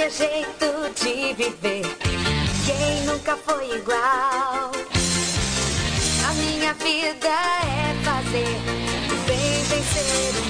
é jeito de viver. Quem nunca foi igual? A minha vida é fazer o bem vencer